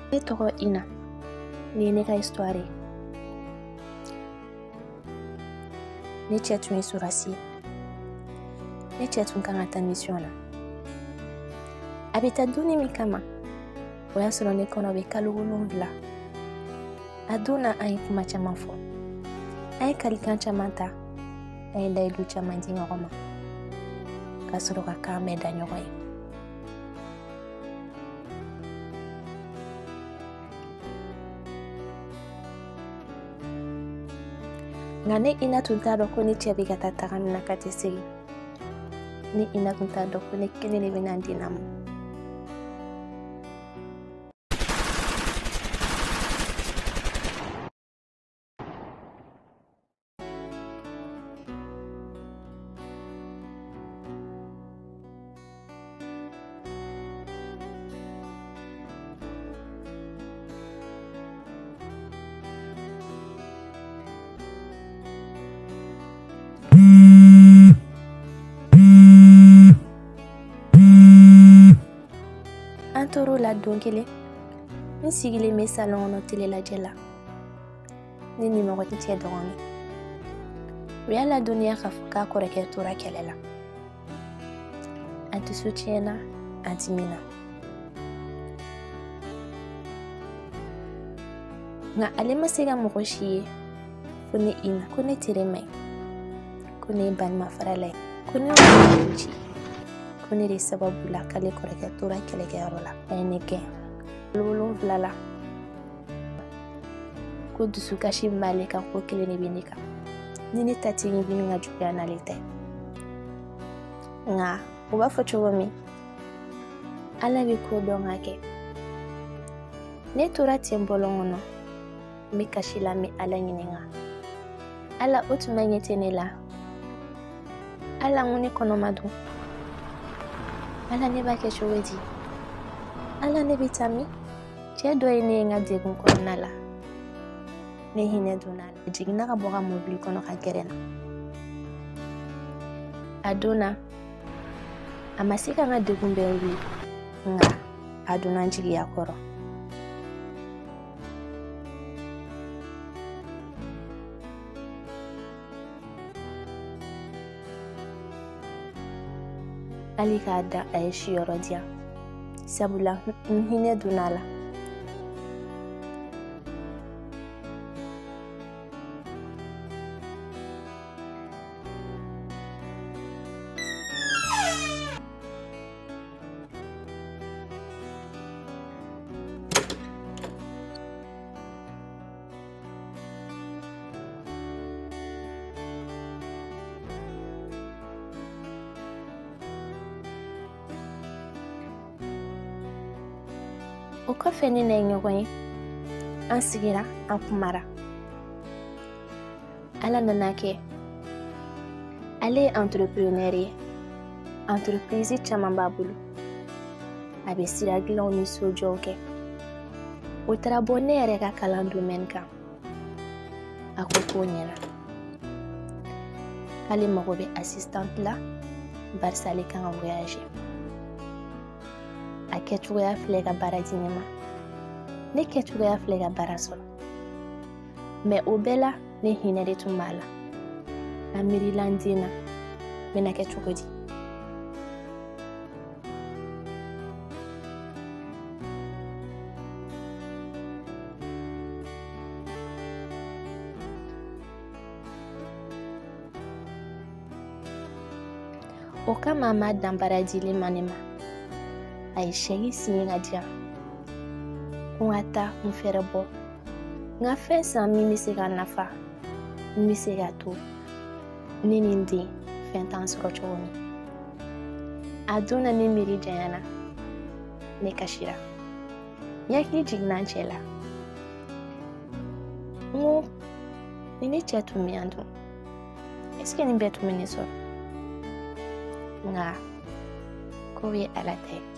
Ne tɔgɔ Ina. Nin ye ne ka histoire ye. Ne cɛ tun ye surasi ye. Ne cɛ tun kan ka taa mission na. A bɛ taa donni min kama, o y'a sɔrɔ ne kɔnɔ bɛ kalo 7. A don na an ye kuma caman fɔ. An ye kalikan caman ta. An ye layidu caman di ɲɔgɔn ma. Ka sɔrɔ ka kan bɛɛ da ɲɔgɔn ye. Nka ne Ina tun t'a dɔn ko ne cɛ bɛ ka taa taga min na ka tɛ segin. Ne Ina tun t'a dɔn ko ne kelen de bɛna n den lamɔ. An tor'o la don kelen, n sigilen bɛ salon kɔnɔ télé lajɛ la. Ne ni mɔgɔ cɛ dɔgɔnin. U y'a ladɔnniya k'a fɔ k'a kɔrɔkɛ tora kɛlɛ la. A dusu tiɲɛna, a dimina. Nka ale ma se ka mɔgɔ si ye ko ne Ina, ko ne tere ma ɲi, ko ne ye balima farala ye, ko ne y'o ci. Ko ne de sababu la k'ale kɔrɔkɛ tora kɛlɛkɛyɔrɔ la. A ye ne gɛn. 7 la. Ko dusukasi min b'ale kan ko kelen de bɛ ne kan. Ni ne ta tɛ ɲigin ka juguya n'ale tɛ. Nka u b'a fɔ cogo min, Ala bɛ ko dɔn ka kɛ. Ne tora ten bɔlɔn kɔnɔ. N bɛ kasi la, n bɛ Ala ɲininka. Ala, o tuma ɲɛ tɛ ne la. Ala, n ko ne kɔnɔ ma dun. Ala, ne b'a kɛ cogo di? Ala, ne bɛ taa min? Cɛ dɔ ye ne ye n ka degun kɔnɔna la. Ne hinɛ donna a la. A jiginna ka bɔ ka mobili kɔnɔ ka gɛrɛ n na. A don na, a ma se ka n ka degun bɛɛ wuli, nka a donna n jigiya kɔrɔ. Hali k'a da a ye siyɔrɔ di yan. Sabula n hinɛ donna a la. O kɔfɛ ne na ye ɲɔgɔn ye. An sigira, an kumara. Ala nana kɛ ale ye entrepreneur ye. Entreprise caman b'a bolo. A bɛ sira dilanw ni sojɔw kɛ. O taara bɔ ne yɛrɛ ka kalan domaine kan. A ko k'o ɲɛna. K'ale mago bɛ assistante la, barisa ale kan ka voyager. A kɛcogoya filɛ ka baara di ne ma. Ne kɛcogoya filɛ ka baara sɔrɔ. Mais o bɛɛ la, ne hinɛ de tun b'a la. A miirila n den na, n bɛna kɛ cogo di? O kama a ma dan baara dilen ma ne ma. A ye chèque signé ka di yan. Ko n ka taa n fɛrɛ bɔ. N ka fɛn san min bɛ se ka nafa, min bɛ se ka to ne ni n den fɛn t'an sɔrɔ cogo min. A don na ne miiri janyana. Ne kasira. N hakili jiginna n cɛ la. N ko ni ne cɛ tun bɛ yan dun, est ce que nin bɛɛ tun bɛ ne sɔrɔ? Nka ko ye Ala ta ye.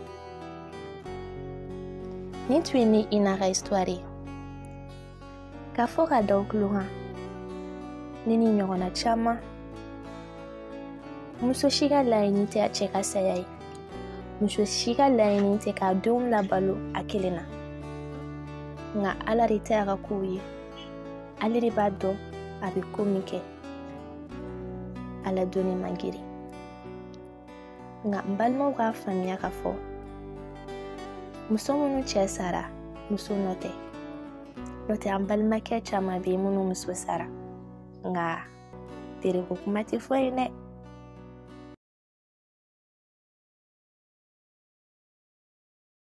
Nin tun ye ne Ina ka histoire ye. K'a fɔ ka da o tulo kan ne ni ɲɔgɔnna caman muso si ka laɲini tɛ a cɛ ka saya ye, muso si ka laɲini tɛ k'a denw labalo a kelen na, nka Ala de tɛ a ka kow ye, ale de b'a dɔn a bɛ ko min kɛ. Ala donni man girin, nka n balimaw k'a faamuya k'a fɔ muso minnu cɛ sara muso nɔ tɛ. N'o tɛ an balimakɛ caman bɛ yen minnu muso sara, nka tereko kuma tɛ fɔ yen dɛ.